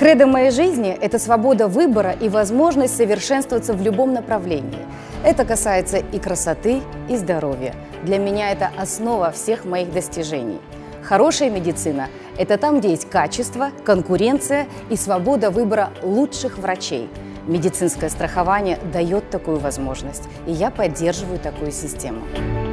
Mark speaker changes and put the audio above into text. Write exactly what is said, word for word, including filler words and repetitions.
Speaker 1: Кредо моей жизни – это свобода выбора и возможность совершенствоваться в любом направлении. Это касается и красоты, и здоровья. Для меня это основа всех моих достижений. Хорошая медицина – это там, где есть качество, конкуренция и свобода выбора лучших врачей. Медицинское страхование дает такую возможность, и я поддерживаю такую систему.